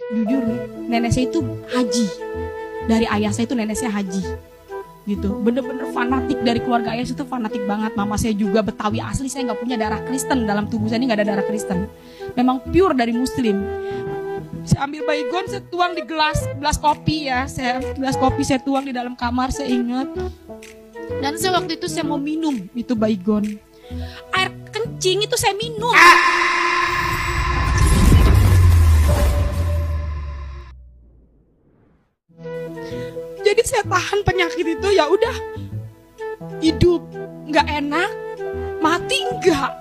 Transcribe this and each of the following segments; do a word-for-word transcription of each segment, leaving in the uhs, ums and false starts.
jujur nih, nenek saya itu haji. Dari ayah saya itu nenek saya haji. Gitu, bener-bener fanatik dari keluarga ayah itu fanatik banget. Mama saya juga Betawi asli, saya nggak punya darah Kristen, dalam tubuh saya ini nggak ada darah Kristen. Memang pure dari Muslim. Saya ambil baygon, saya tuang di gelas, gelas kopi ya, saya gelas kopi saya tuang di dalam kamar, saya ingat. Dan saya waktu itu saya mau minum itu baygon, air kencing itu saya minum. Jadi saya tahan penyakit itu, ya udah, hidup nggak enak, mati enggak.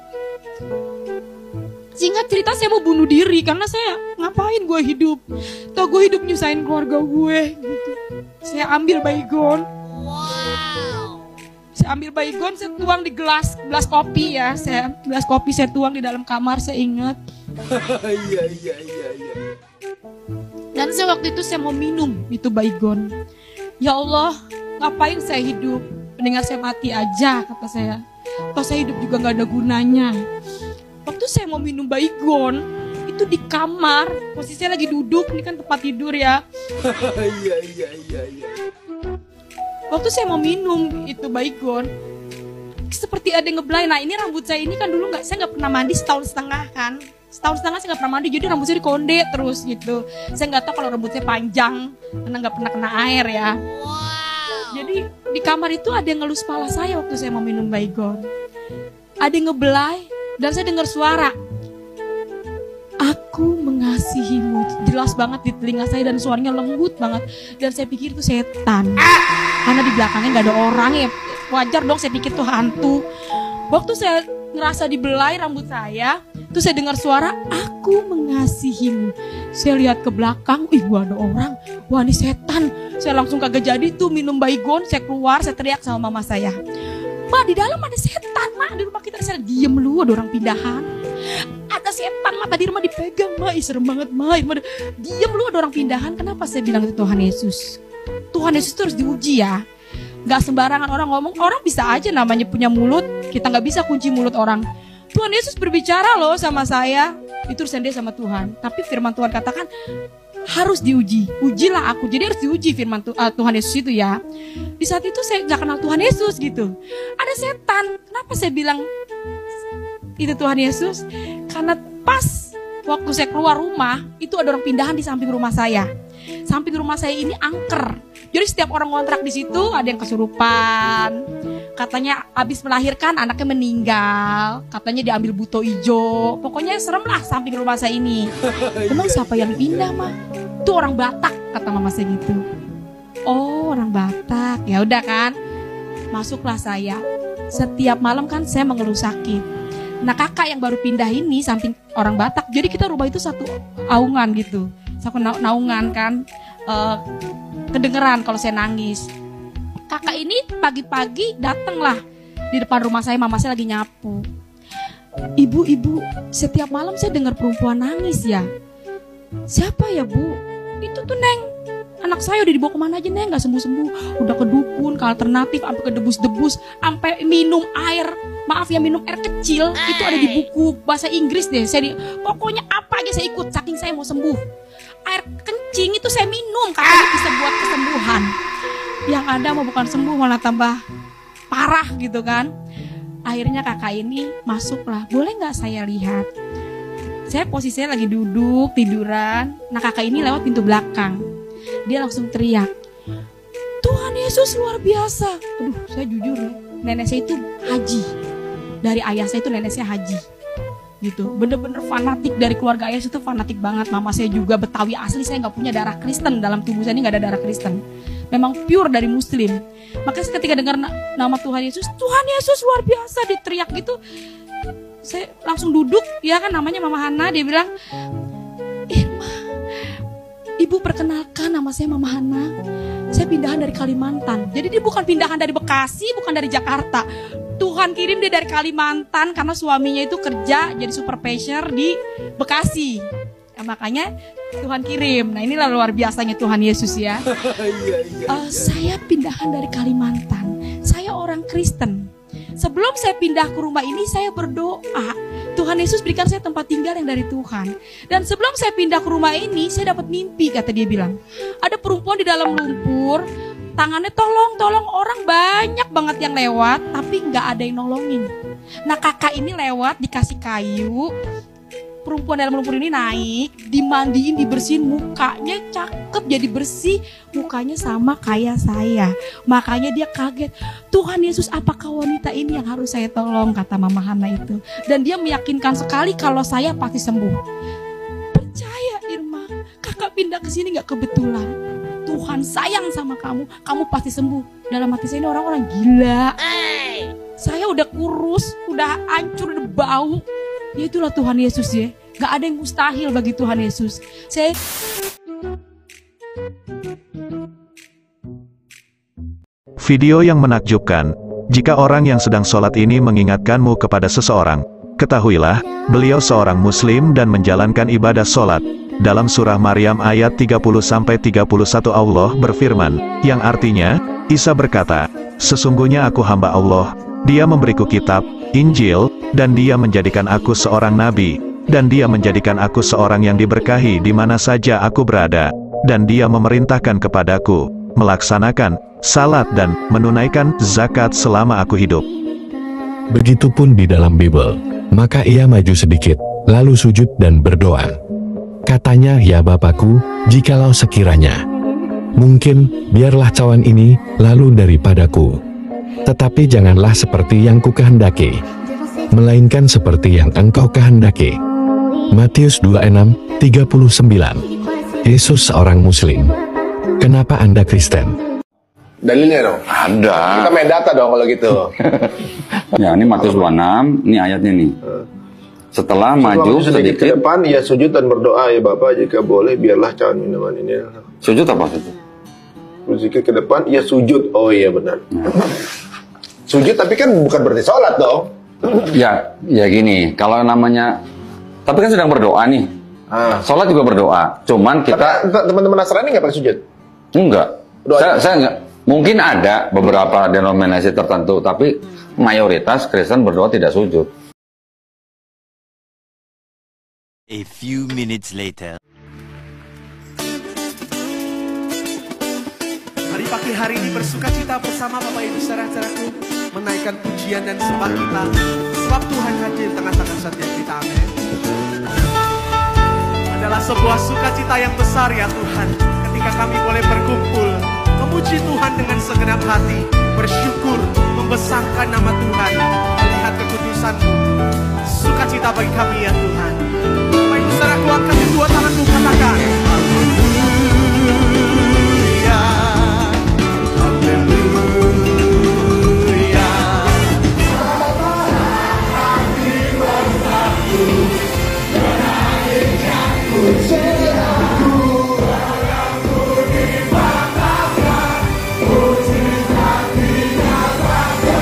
Singkat cerita saya mau bunuh diri karena saya ngapain gue hidup, toh gue hidup nyusahin keluarga gue gitu. Saya ambil baygon, wow. Saya ambil baygon, saya tuang di gelas, gelas kopi ya, saya gelas kopi saya tuang di dalam kamar, saya ingat. Iya iya iya iya. Dan saya waktu itu saya mau minum itu baygon. Ya Allah, ngapain saya hidup? Mendingan saya mati aja, kata saya. Toh saya hidup juga gak ada gunanya. Waktu saya mau minum baygon, itu di kamar, posisinya lagi duduk, ini kan tempat tidur ya. Iya, iya, iya, iya. Waktu saya mau minum itu baygon, seperti ada yang ngebelai. Nah ini rambut saya ini kan dulu gak, saya gak pernah mandi setahun setengah kan. Setahun setengah saya gak pernah mandi, jadi rambut saya dikonde terus gitu. Saya gak tahu kalau rambut saya panjang, karena gak pernah kena air ya. Wow. Jadi di kamar itu ada yang ngelus kepala saya waktu saya mau minum baygon. Ada yang ngebelai, dan saya dengar suara, aku mengasihimu. Jelas banget di telinga saya dan suaranya lembut banget. Dan saya pikir itu setan, karena di belakangnya gak ada orang ya. Wajar dong saya pikir itu hantu. Waktu saya ngerasa dibelai rambut saya, terus saya dengar suara, aku mengasihimu. Saya lihat ke belakang, ih gua ada orang, wah ini setan. Saya langsung kagak jadi tuh minum baygon, saya keluar, saya teriak sama mama saya, Ma di dalam ada setan, Ma di rumah kita. Saya diem lu, ada orang pindahan. Ada setan, Ma tadi rumah dipegang, Ma ih serem banget, Ma. Diem lu, ada orang pindahan. Kenapa saya bilang itu Tuhan Yesus? Tuhan Yesus itu harus diuji ya. Gak sembarangan orang ngomong. Orang bisa aja namanya punya mulut, kita gak bisa kunci mulut orang. Tuhan Yesus berbicara loh sama saya, itu urusan dia sama Tuhan. Tapi firman Tuhan katakan harus diuji, ujilah aku. Jadi harus diuji firman uh, Tuhan Yesus itu ya. Di saat itu saya gak kenal Tuhan Yesus gitu. Ada setan. Kenapa saya bilang itu Tuhan Yesus? Karena pas waktu saya keluar rumah, itu ada orang pindahan di samping rumah saya. Samping rumah saya ini angker. Jadi setiap orang ngontrak di situ ada yang kesurupan. Katanya habis melahirkan anaknya meninggal. Katanya diambil buto ijo. Pokoknya serem lah samping rumah saya ini. Emang siapa yang pindah, Ma? Itu orang Batak, kata mama saya gitu. Oh, orang Batak. Ya udah kan. Masuklah saya. Setiap malam kan saya mengeluh sakit. Nah kakak yang baru pindah ini samping orang Batak. Jadi kita rumah itu satu aungan gitu. Satu naungan kan. Uh, kedengeran kalau saya nangis. Kakak ini pagi-pagi datanglah di depan rumah saya, mama saya lagi nyapu. Ibu, ibu, setiap malam saya dengar perempuan nangis ya. Siapa ya bu? Itu tuh Neng. Anak saya udah dibawa kemana aja Neng, gak sembuh-sembuh. Udah ke dukun, ke alternatif, sampai ke debus-debus, sampai minum air. Maaf ya, minum air kecil. Itu ada di buku bahasa Inggris deh. Saya di, pokoknya apa aja saya ikut, saking saya mau sembuh. Air kencing itu saya minum, katanya bisa buat kesembuhan. Yang ada mau bukan sembuh, malah tambah parah gitu kan. Akhirnya kakak ini masuklah. Boleh gak saya lihat? Saya posisinya lagi duduk, tiduran. Nah kakak ini lewat pintu belakang. Dia langsung teriak, Tuhan Yesus luar biasa. Aduh, saya jujur ya, nenek saya itu haji. Dari ayah saya itu nenek saya haji. Gitu, bener-bener fanatik dari keluarga ayah itu fanatik banget. Mama saya juga Betawi asli, saya nggak punya darah Kristen, dalam tubuh saya ini nggak ada darah Kristen. Memang pure dari Muslim. Makanya ketika dengar na- nama Tuhan Yesus, Tuhan Yesus luar biasa, diteriak gitu, saya langsung duduk, ya kan namanya Mama Hana, dia bilang, Irma, Ibu perkenalkan nama saya Mama Hana. Saya pindahan dari Kalimantan. Jadi dia bukan pindahan dari Bekasi, bukan dari Jakarta. Tuhan kirim dia dari Kalimantan karena suaminya itu kerja jadi supervisor di Bekasi. Ya, makanya Tuhan kirim. Nah inilah luar biasanya Tuhan Yesus ya. uh, saya pindahan dari Kalimantan. Saya orang Kristen. Sebelum saya pindah ke rumah ini saya berdoa, Tuhan Yesus berikan saya tempat tinggal yang dari Tuhan. Dan sebelum saya pindah ke rumah ini, saya dapat mimpi, kata dia bilang. Ada perempuan di dalam lumpur, tangannya tolong, tolong, orang banyak banget yang lewat, tapi nggak ada yang nolongin. Nah kakak ini lewat, dikasih kayu, perempuan dalam lumpur ini naik, dimandiin, dibersihin, mukanya cakep, jadi bersih, mukanya sama kayak saya. Makanya dia kaget, Tuhan Yesus apakah wanita ini yang harus saya tolong, kata Mama Hana itu. Dan dia meyakinkan sekali kalau saya pasti sembuh. Percaya Irma, kakak pindah ke sini nggak kebetulan. Tuhan sayang sama kamu, kamu pasti sembuh. Dalam hati saya ini orang-orang gila. Saya udah kurus, udah hancur, udah bau. Ya itulah Tuhan Yesus ya. Gak ada yang mustahil bagi Tuhan Yesus. Saya Video yang menakjubkan. Jika orang yang sedang sholat ini mengingatkanmu kepada seseorang, ketahuilah, beliau seorang muslim dan menjalankan ibadah sholat. Dalam surah Maryam ayat tiga puluh sampai tiga puluh satu Allah berfirman, yang artinya, Isa berkata, sesungguhnya aku hamba Allah, Dia memberiku kitab, Injil, dan Dia menjadikan aku seorang nabi, dan Dia menjadikan aku seorang yang diberkahi di mana saja aku berada, dan Dia memerintahkan kepadaku, melaksanakan salat dan menunaikan zakat selama aku hidup. Begitupun di dalam Bible, maka ia maju sedikit, lalu sujud dan berdoa. Katanya, ya Bapakku, jikalau sekiranya mungkin, biarlah cawan ini lalu daripadaku. Tetapi janganlah seperti yang kukehendaki, melainkan seperti yang engkau kehendaki. Matius dua puluh enam, tiga puluh sembilan. Yesus seorang muslim. Kenapa Anda Kristen? Dalilnya dong? Ada. Kita main data dong kalau gitu. Ya, ini Matius dua puluh enam, ini ayatnya nih. Setelah, Setelah maju sedikit, sedikit ke depan, ia sujud dan berdoa, ya Bapak, jika boleh biarlah cawan minuman ini. Sujud apa sujud? Sedikit ke depan, ia sujud. Oh iya benar. Ya. Sujud tapi kan bukan berarti sholat dong. Ya, ya gini, kalau namanya, tapi kan sedang berdoa nih. Ah. Sholat juga berdoa, cuman kita teman-teman Nasrani nggak pakai sujud? Enggak. Saya, saya enggak. Mungkin ada beberapa denominasi tertentu, tapi mayoritas Kristen berdoa tidak sujud. A few minutes later. Hari pagi hari ini bersukacita bersama Bapak Ibu saudara-saudaraku, menaikkan pujian dan sembah kita, sebab Tuhan hadir tengah-tengah setiap kita. Amin. Adalah sebuah sukacita yang besar ya Tuhan, ketika kami boleh berkumpul, memuji Tuhan dengan segenap hati, bersyukur, membesarkan nama Tuhan, melihat kekudusan-Mu. Sukacita bagi kami ya Tuhan. Bapak Ibu saudara, kuatkan kedua tanganmu, katakan Haleluya, Haleluya. Hati bersatu, menangikan pujianku, aku dibanggakan, puji hatinya Raja.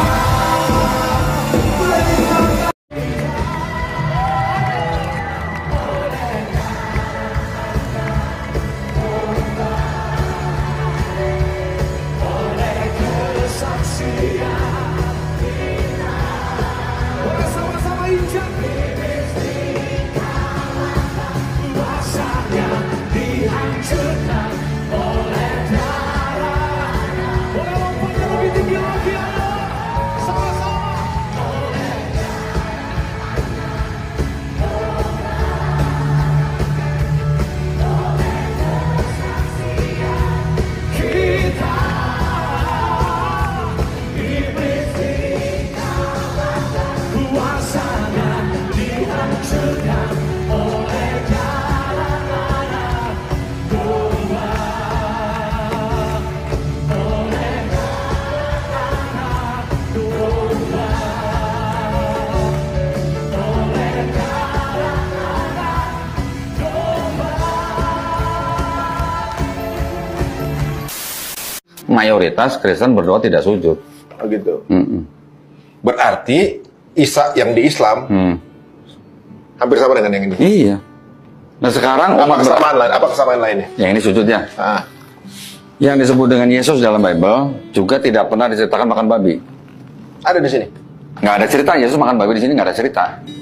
Mayoritas Kristen berdoa tidak sujud. Oh gitu. Mm-mm. Berarti Isa yang di Islam Hmm. hampir sama dengan yang ini. Iya. Nah sekarang Apa umat kesamaan ber- lain? Apa kesamaan lainnya? Yang ini sujudnya. Ah. Yang disebut dengan Yesus dalam Bible juga tidak pernah diceritakan makan babi. Ada di sini. Nggak ada cerita Yesus makan babi di sini, nggak ada cerita.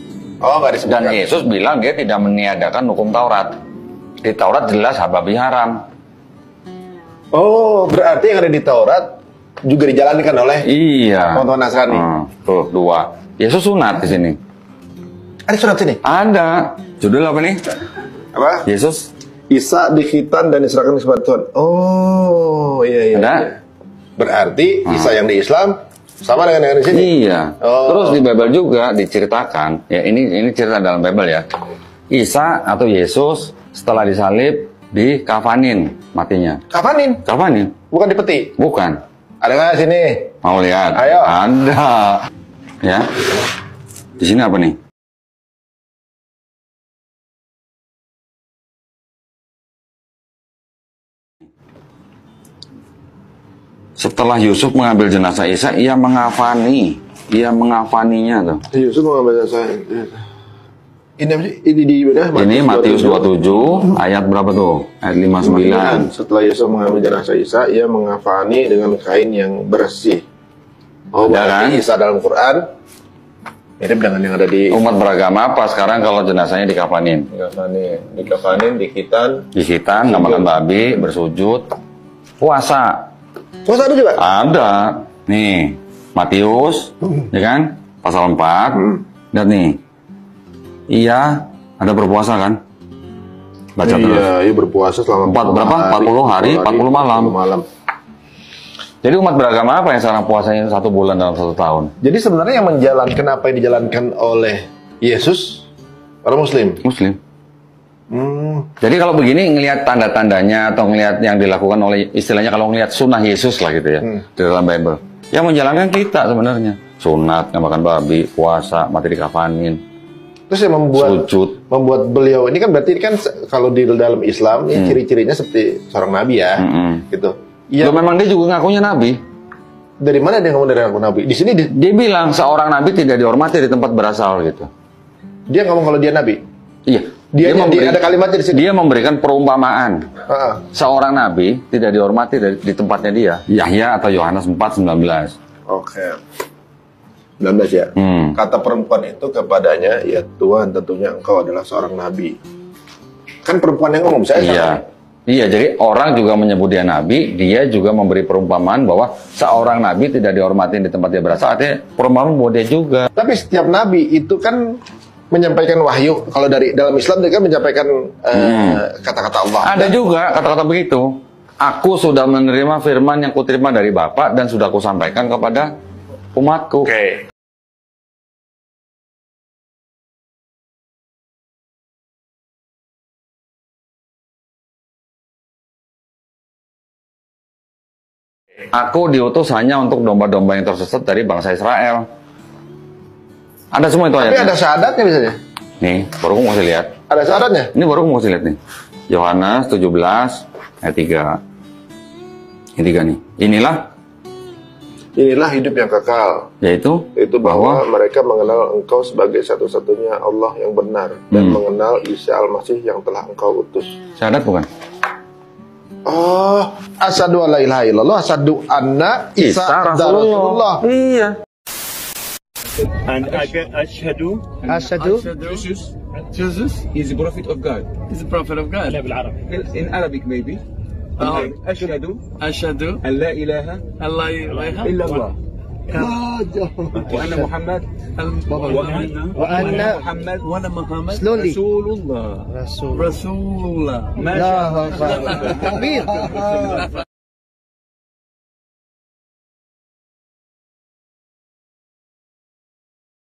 Oh, nggak disebutkan. Dan Yesus bilang dia tidak meniadakan hukum Taurat. Di Taurat jelas hababi haram. Oh, berarti yang ada di Taurat juga dijalankan oleh Iya. teman-teman Nasrani. Hmm, tuh dua. Yesus sunat di sini. Ada surat sini? Ada. Judul apa nih? Apa? Yesus. Isa dikhitan dan diserahkan kepada Tuhan. Oh, iya iya. Ada. iya. Berarti Isa yang di Islam sama dengan yang di sini. Iya. Oh. Terus di Bible juga diceritakan. Ya ini ini cerita dalam Bible ya. Isa atau Yesus setelah disalib dikafanin matinya. Kapanin? Kafanin? Bukan di peti. Bukan. Ada nggak sini? Mau lihat? Ayo. Ada. Ya. Di sini apa nih? Setelah Yusuf mengambil jenazah Isa, ia mengafani, ia mengafaninya tuh. Yusuf mengambil saya. Ini apa sih? Ini di mana? Ini Matius dua puluh tujuh ayat berapa tuh? Ayat lima puluh sembilan. Setelah Yesus mengambil jenazah Isa, ia mengafani dengan kain yang bersih. Oh, Ada kan? berarti Isa dalam Quran mirip dengan yang ada di Umat beragama apa sekarang kalau jenazahnya dikafanin? dikafanin, dikafanin, dikitan. Disitan, nggak makan babi, bersujud, puasa. Puasa ada juga? Ada. Nih, Matius, ya kan? Pasal empat. Dan nih, iya, ada berpuasa kan? Baca iya, terus. iya berpuasa selama Empat berapa? empat puluh hari, empat puluh malam. empat puluh malam. Jadi umat beragama apa yang sekarang puasanya satu bulan dalam satu tahun? Jadi sebenarnya yang menjalankan apa yang dijalankan oleh Yesus orang Muslim. Muslim. Hmm. Jadi kalau begini ngelihat tanda-tandanya atau ngelihat yang dilakukan oleh istilahnya kalau ngelihat sunnah Yesus lah gitu ya Hmm. di dalam Bible. Yang menjalankan kita sebenarnya sunat, nggak makan babi, puasa, mati dikafanin, Terus yang membuat sujud. membuat beliau ini kan berarti kan se- kalau di dalam Islam ya ciri-cirinya seperti seorang nabi ya, Mm-mm. gitu. Ya Iya. memang dia juga ngakunya nabi. Dari mana dia ngomong dari ngaku nabi? Di sini di- Dia bilang seorang nabi tidak dihormati di tempat berasal gitu. dia ngomong kalau dia nabi. Iya. Dia, dia, memberi- ada kalimatnya di sini. dia memberikan perumpamaan. Ah, Seorang nabi tidak dihormati dari- di tempatnya dia. Yahya atau Yohanes empat sembilan belas. Oke. sembilan belas ya. Hmm. Kata perempuan itu kepadanya, ya Tuhan tentunya engkau adalah seorang nabi. Kan perempuan yang ngomong, saya Iya. sama. Iya, jadi orang juga menyebut dia nabi, dia juga memberi perumpamaan bahwa seorang nabi tidak dihormati di tempat dia berasal, artinya perumpamaan buat dia juga. Tapi setiap nabi itu kan menyampaikan wahyu. Kalau dari dalam Islam dia kan menyampaikan eh, kata-kata Allah. Ada juga kata-kata begitu. Aku sudah menerima firman yang kuterima dari Bapa dan sudah kusampaikan kepada umatku. Oke. Aku diutus hanya untuk domba-domba yang tersesat dari bangsa Israel. Ada semua itu Tapi ayatnya. ada syahadatnya misalnya. Nih, baru aku mau kasih lihat. Ada syahadatnya. Ini baru aku mau kasih lihat nih. Yohanes tujuh belas ayat tiga. Ini tiga nih. Inilah Inilah hidup yang kekal, yaitu itu bahwa, bahwa mereka mengenal engkau sebagai satu-satunya Allah yang benar dan Hmm. mengenal Isa Al-Masih yang telah engkau utus. syahadat bukan? Oh, asyhadu alla ilaha illallah, asyhadu anna Isa Rasulullah. Iya. And I get Ashhadu. Ashhadu. Jesus. Jesus is the prophet of God. Is the prophet of God. In, in Arabic maybe. Oh. Ashhadu Ashhadu an la ilaha Allah ilaha illa Allah. Wa anna Muhammad wa anna Muhammad wa anna Muhammad Slowly. Rasulullah. Rasulullah. Ma sha Allah. Takbir.